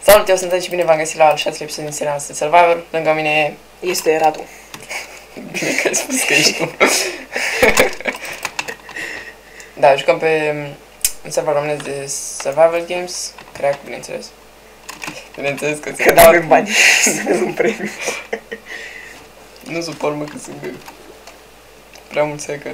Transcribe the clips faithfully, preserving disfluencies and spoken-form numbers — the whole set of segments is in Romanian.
Salut, eu sunt și bine v-am găsit la al șaselea episod din seria noastră Survivor. Lângă mine este Radu. Bine că ai spus că ești tu. Da, jucăm pe un server românesc de Survival Games. Crack, bineînțeles. Bineînțeles că Că nu avem bani să ne luăm premiu. Nu suport, mă, că sunt prea mulți hacker.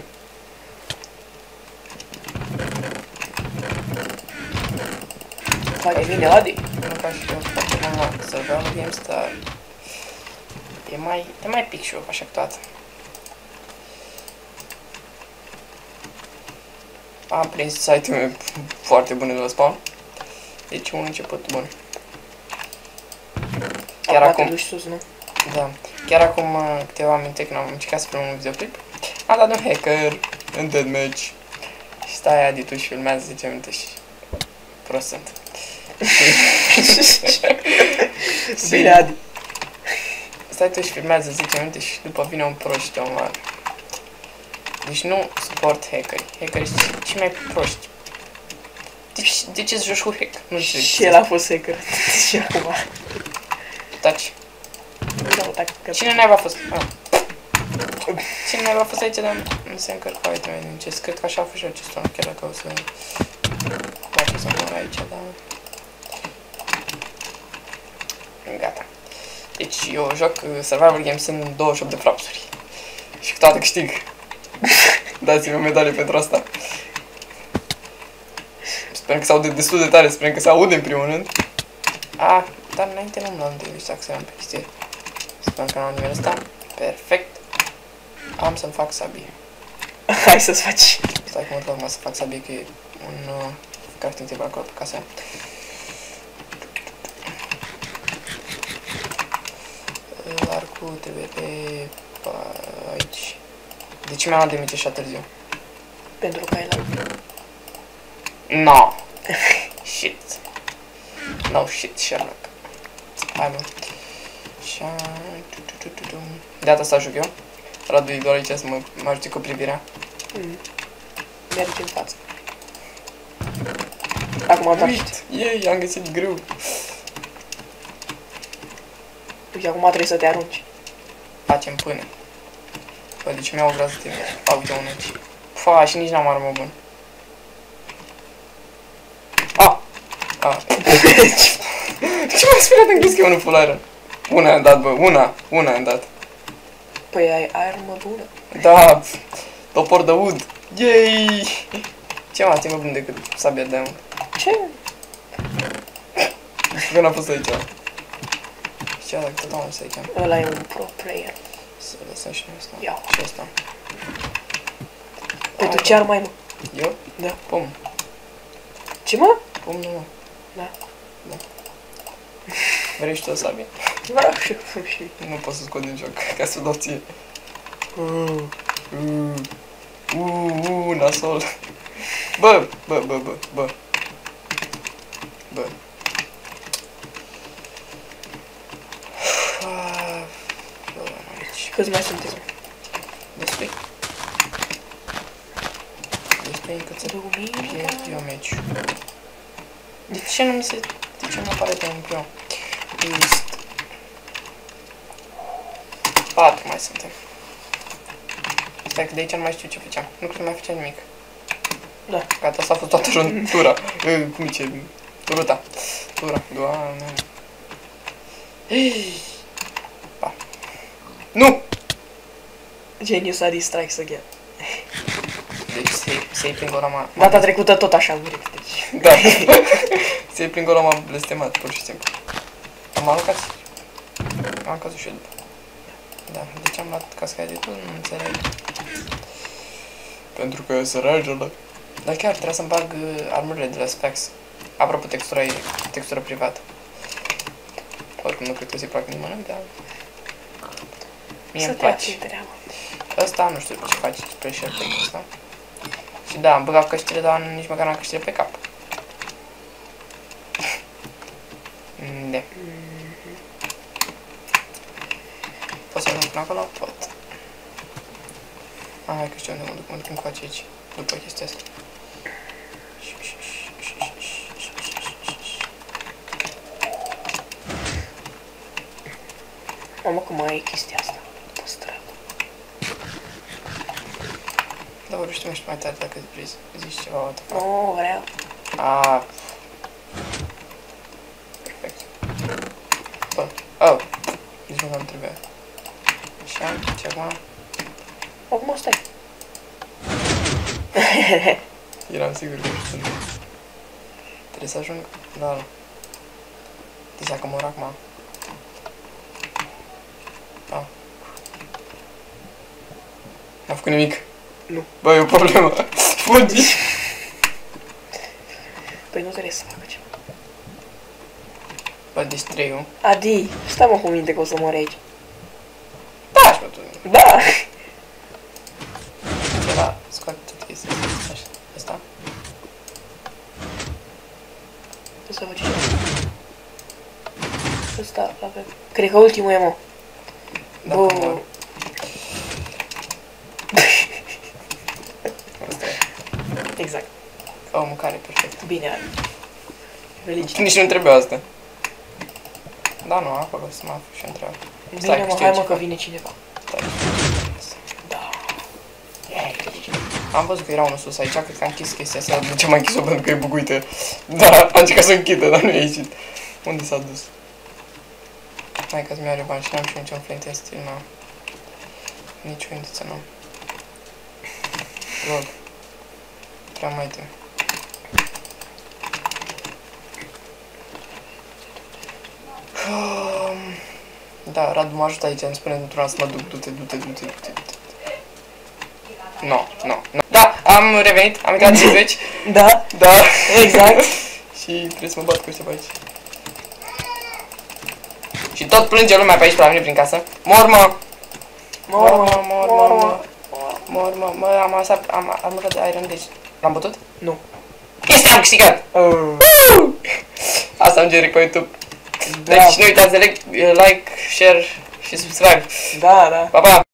Poate vine Adi. Nu ca și eu foarte bun la Survival Games, dar e mai, e mai pic și eu, așa că toată. Am prins site-uri foarte bune de la spawn. Deci un început bun. Chiar acum... acum... duci sus, nu? Da. Chiar acum câteva minute când am încercat să filmăm un videoclip, am dat un hacker în deathmatch. Și stai Adi, tu și filmează zece minute și... prost sunt. Bine, Adi. Stai tu și filmează zece minute și după vine un prost și te omoară. Deci nu suport hackeri. Hackerii sunt cei mai proști. Deci, de ce să joci cu hack? Nu știu. Și el a fost hacker. Și acum. Taci. Nu, tac, că... Cine naiba a fost? Ah. Cine naiba a fost aici, dar nu se încărca, uite mai din ce. Cred că așa a fost și acesta, chiar dacă o să... Poate să mor aici, dar... Gata. Deci eu joc Survival Games în douăzeci și opt de frapsuri. Și cu toate câștig. Dați-mi o medalie pentru asta. Sperăm că se aude destul de tare, sperăm că se aude în primul rând. Ah, dar înainte nu-mi luam de ăștia să am pe chestie. Sperăm că n-am nivelul ăsta. Perfect. Am să-mi fac sabie. Hai să-ți faci. Stai că mă rog să fac sabie, că e un uh, crafting table acolo pe casa. Arcul trebuie pe... aici. De ce mi-am luat de mici așa târziu? Pentru că ai la... No. Shit. No shit, Sherlock. Hai, bă. Așa... De data asta ajung eu. Radu e doar aici să mă, mă ajute cu privirea. Mm. Merge în față. Acum am dat. Ei, am găsit grâu. Uite, acum trebuie să te arunci. Facem pâine. Bă, de ce mi-au vrea să te... A, uite unul aici. Fa, și nici n-am armă bun. A! A! Ce m-a speriat în crezi că e unul full iron? Una am dat, bă, una, una am dat. Păi ai armă bună. Da, topor de wood. Yay! Ce m-a ținut bun decât sabia de diamond? Ce? Că n-a fost aici. Și ce dacă tot am fost aici? Ăla e un pro player. Să lăsăm și noi asta. Ia. Și asta. Păi tu ce armă ai, mă? Eu? Da. Pom. Ce, mă? Pom, nu, mă. Da. Da. Vrei și tu o sabie? Vreau și eu și... Nu pot să scot din joc, ca să dau ție. Uh. Uuu, uuu, nasol. Bă, bă, bă, bă, bă. Bă. Câți mai sunteți, mă? Destui. Destui încât să pierd eu meciul. De ce nu mi se... De ce nu apare pe un pion? List. Patru mai suntem. Stai că de aici nu mai știu ce făceam. Nu cred că mai făceam nimic. Da. Gata, asta a fost toată rântura. Cum ce? Ruta. Tura. Doamne. Pa. Nu! Genius a strikes again. Deci se-i prin gola m-a... Data trecută tot așa am murit, deci... Da. Se-i prin gola m-a blestemat, pur și simplu. Am aruncat... Am aruncat și eu după. Da, de ce am luat cascaia de tot? Nu înțeleg. Pentru că se rage ăla. Dar chiar trebuie să-mi bag uh, armurile de la Specs. Apropo, textura e textură privată. Oricum nu cred că se plac nimănui, dar... Mie îmi place. Ăsta nu știu ce face spre share ăsta. Și da, am băgat căștile, dar nici măcar n-am căștile pe cap. Da. Pot să ajung până acolo? Pot. Ah, hai că știu unde mă duc, mă duc încoace aici, după chestia asta. Mamă, cum mai e chestia asta? Păstrat. Da, vorbește mai mai tare dacă vrei să zici ceva, what the fuck. Nu, vreau. Ah. Perfect. Bă, oh. Nici nu am trebuia. Așa, ce acum? Acum stai. Eram sigur că sunt. Trebuie să ajung la ăla. Deci dacă mor acum. Ah. N-a făcut nimic. Nu. Bă, e o problemă. Fugi! Păi nu trebuie să facă ceva. Bă, deci trei-ul. Adi, stai mă cu minte că o să mor aici. Da, și pe tu. Da! Ceva, scoate tot chestia asta. Așa, asta. Tu să faci ceva. Ăsta avem. Cred că ultimul e, mă. Dacă Bă. mor. Asta e. Exact. Ca o mâncare perfectă. Bine, Adi. Felicit. Nici nu trebuie asta. Da, nu, acolo să mă aflu și întreabă. Bine, mă, hai mă că vine cineva. Da. Am văzut că era unul sus aici, cred că a închis chestia asta. De ce m-a închis-o? Pentru că e buguită. Da, a încercat să închidă, dar nu i-a ieșit. Unde s-a dus? Hai că-ți mi-are bani și n-am și niciun flinte stil, n-am. Nici o indiță n-am. Lol. Prea mai tem. Da, Radu mă ajută aici, îmi spune într-una să mă duc, du-te, du-te, du-te, du-te, du-te. No, no, no. Da, am revenit, am intrat cincizeci. Da, Da. exact. Și trebuie să mă bat cu ceva aici. Și tot plânge lumea pe aici, pe la mine prin casă. Mor, mă! Mor, mă, mor, mor, mor, mor, mă. mor, mă, mă, am asap, am armură de iron, deci... L-am bătut? Nu. Este, am câștigat! Uh. Asta am generic pe YouTube. Da. Deci nu uitați de like, like, share și subscribe. Da, da. Pa, pa!